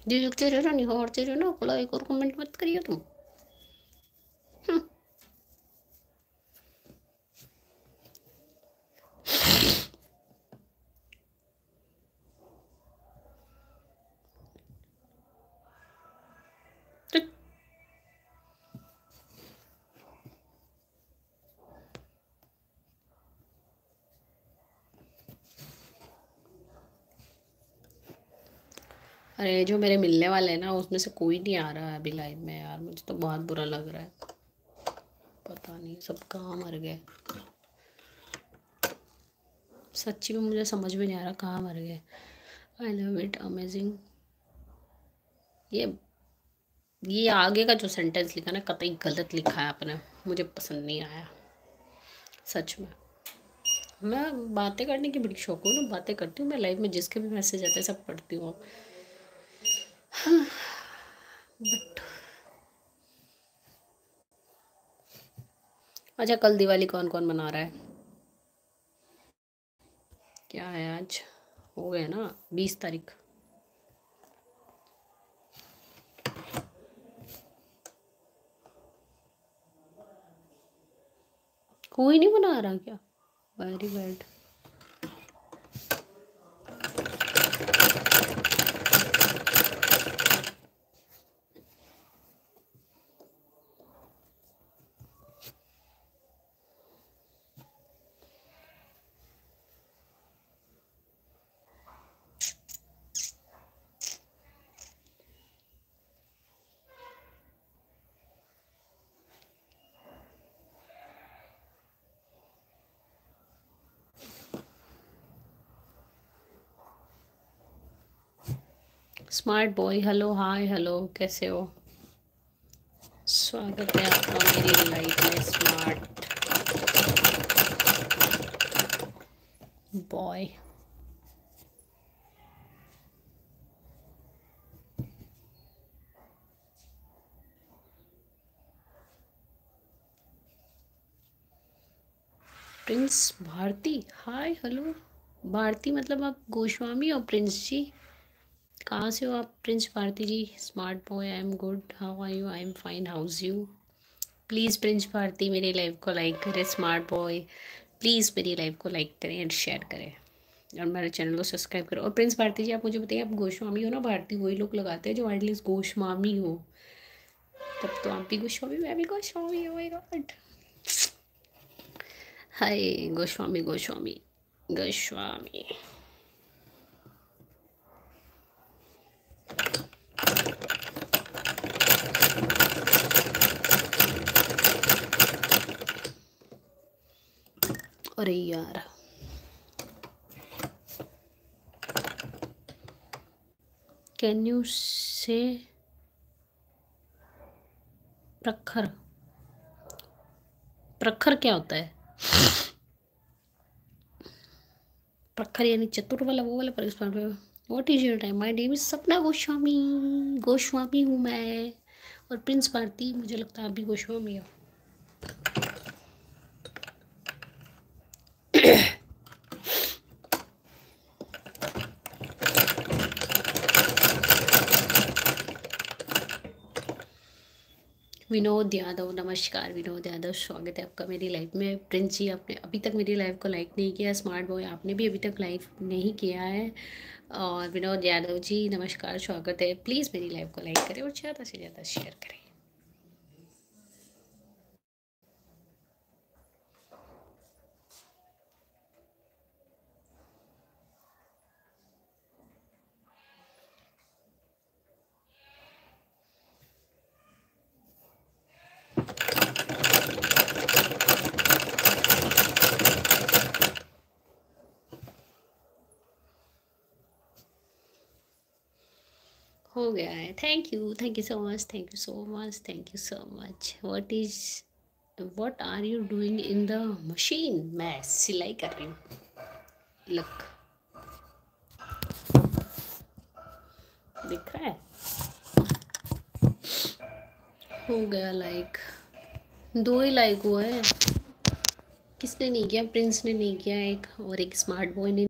देखते रहो ना, निहारते रहो ना, लाइक और कमेंट मत करिए तुम। हम्म, तो अरे जो मेरे मिलने वाले हैं ना, उसमें से कोई नहीं आ रहा है अभी लाइव में यार, मुझे तो बहुत बुरा लग रहा है। पता नहीं सब कहाँ मर गए, सच्ची में मुझे समझ में नहीं आ रहा कहाँ मर गए। I love it amazing. ये ये आगे का जो सेंटेंस लिखा ना, कतई गलत लिखा है आपने, मुझे पसंद नहीं आया सच में। मैं बातें करने की बड़ी शौक हूँ ना, बातें करती हूँ मैं लाइव में, जिसके भी मैसेज आते हैं सब पढ़ती हूँ। बट अच्छा, कल दिवाली कौन कौन मना रहा है? क्या है आज? हो गया ना 20 तारीख। कोई नहीं मना रहा क्या? Very bad. Smart boy, hello, hi, hello, कैसे हो? स्वागत है आपका मेरी लाइफ में, smart boy. Prince Bharti, hi, hello. Bharti मतलब आप गोस्वामी हो प्रिंस जी? कहाँ से हो आप Prince Bharti ji? Smart boy, I am good, how are you? I am fine, how's you? Please Prince Bharti मेरी लाइव को लाइक करें, स्मार्ट बॉय प्लीज़ मेरी लाइव को लाइक करें एंड शेयर करें, और मेरे चैनल को सब्सक्राइब करो। और प्रिंस भारती जी, आप मुझे बताइए, आप गोस्वामी हो ना? भारती वही लोग लगाते हैं जो एटलीस्ट गोस्वामी हो, तब तो आप भी गोस्वामी, मैं भी Goswami, oh my god. Hi Goswami, Goswami, Goswami. अरे यार, कैन यू से प्रखर? प्रखर क्या होता है? प्रखर यानी चतुर वाला, वो वाला पर? What is your time? My name is Sapna Goswami, Goswami हूँ मैं। और प्रिंस भारती, मुझे लगता है आप भी गोस्वामी हो। विनोद यादव, नमस्कार विनोद यादव, स्वागत है आपका मेरी लाइफ में। प्रिंस जी, आपने अभी तक मेरी लाइफ को लाइक नहीं किया। स्मार्ट बॉय, आपने भी अभी तक लाइक नहीं किया है। और विनोद यादव जी, नमस्कार, स्वागत है। प्लीज़ मेरी लाइफ को लाइक करें और ज़्यादा से ज़्यादा शेयर करें। हो गया है। Thank you so much, thank you so much, thank you so much. What are you doing in the machine? मैं सिलाई कर रही हूँ। लक, दिख रहा है? हो गया लाइक, 2 ही लाइक हुआ है। किसने नहीं किया? प्रिंस ने नहीं किया एक, और एक स्मार्ट बॉय ने